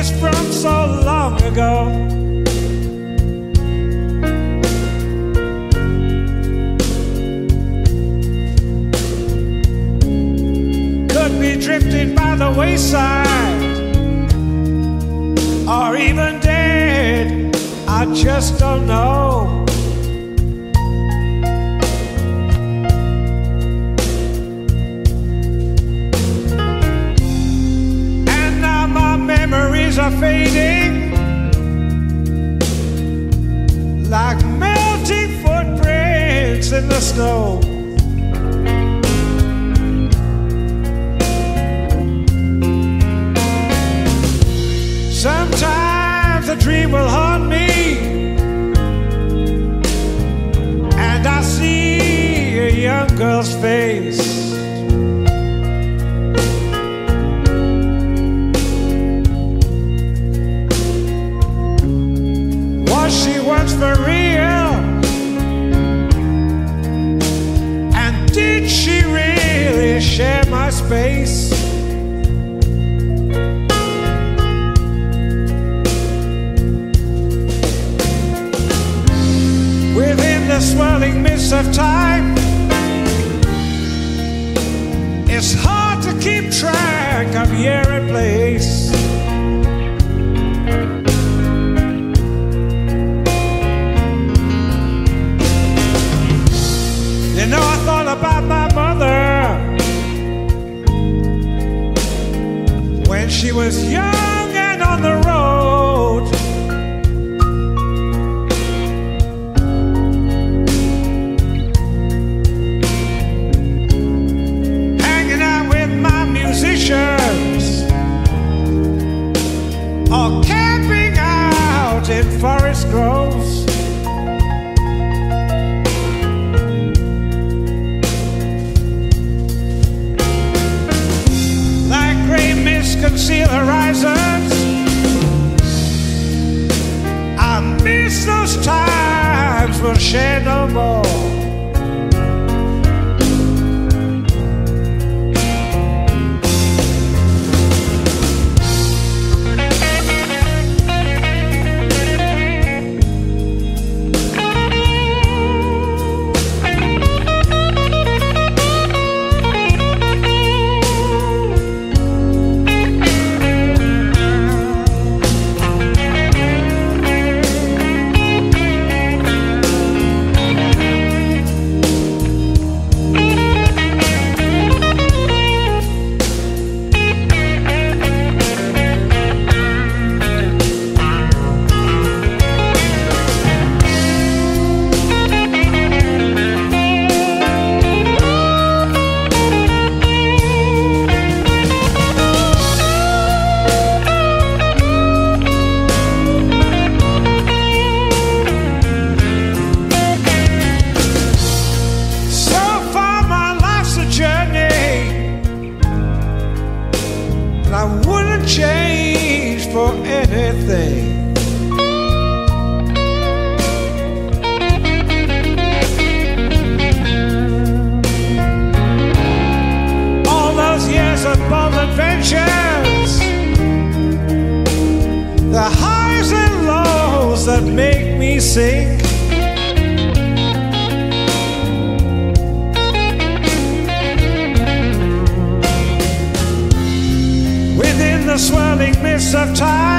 kiss from so long ago. Could be drifting by the wayside, or even dead, I just don't know. And now my memories are fading like melting footprints in the snow. Sometimes a dream will haunt me, and I see a young girl's face. Was she once for real? And did she really share my space? Within the swirling mist of time, it's hard to keep track of year and place. You know, I thought about my mother when she was young and on the road. Musicians, or camping out in forest groves. Like gray mist conceal horizons, I miss those times we'll share no more. I wouldn't change for anything. All those years of bold adventures, the highs and lows that make me sing. The swirling mist of time,